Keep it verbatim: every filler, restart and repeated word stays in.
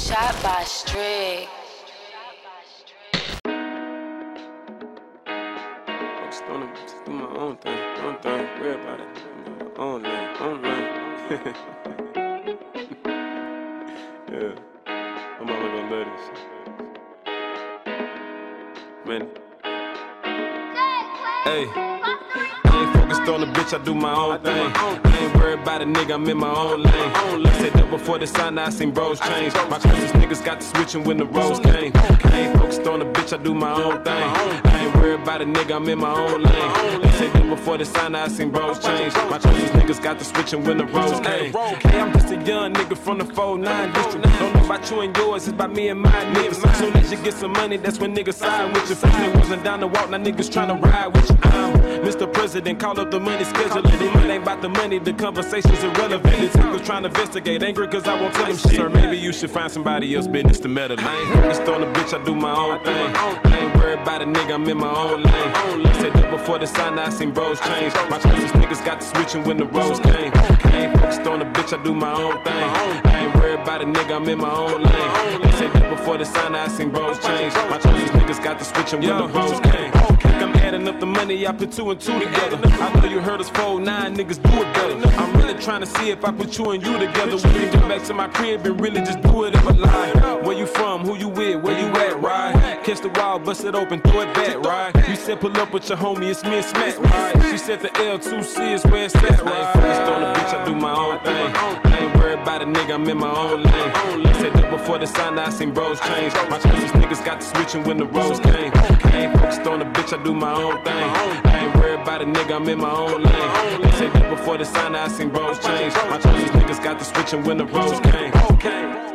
Shot by Strick. I'm just gonna just do my own thing, own thing, worry about it. My own lane, own lane. Yeah, I'm not gonna let this shit. Man. Hey. I ain't focused on the bitch, I do my own thing. I ain't worried about a nigga, I'm in my own lane. I said that before the sign, I seen bros change. My closest niggas got to switching when the roles came. I ain't focused on the bitch, I do my own thing. I ain't worried about a nigga, I'm in my own lane. They said that before the sign, I seen bros change. My closest niggas got to switching when the roles came. Hey, I'm just a young nigga from the four nine district. Don't know about you and yours, it's about me and my niggas. As soon as you get some money, that's when niggas side with you. First they wasn't down to walk, now niggas tryna ride with you. I'm Mister President, call up the money scheduler. It ain't about the money, the conversation's irrelevant. Niggas trying to investigate, angry cause I won't tell them shit. Sir, maybe you should find somebody else business to meddle. I ain't focused on the bitch, I do my own thing. I ain't worried about a nigga, I'm in my own lane. I said that before the sign, I seen bros change. My closest niggas got to switching when the roles came. I ain't focused on the bitch, I do my own thing. I ain't worried about a nigga, I'm in my own lane. They said that before the sign, I seen bros change. My closest niggas got to switching when the roles came. I'm adding up the money, I put two and two together. I know you heard us fold nine, niggas do it better. I'm really trying to see if I put you and you together. We can get back to my crib and really just do it if I lie. Where you from, who you with, where you at, right? Catch the wall, bust it open, throw it back, right? You said pull up with your homie, it's me and Smack, right? She said the L two C is where it's at, right? I ain't focused on the bitch, I do my own thing. I ain't worried about a nigga, I'm in my own lane. I said that before the sign, I seen bros change. My closest niggas got to switching when the roles came. I ain't focused on the bitch, I do my own thing. I ain't worried about a nigga, I'm in my own lane. They said that before the sign, I seen bros change. My closest niggas got to switching when the roles came.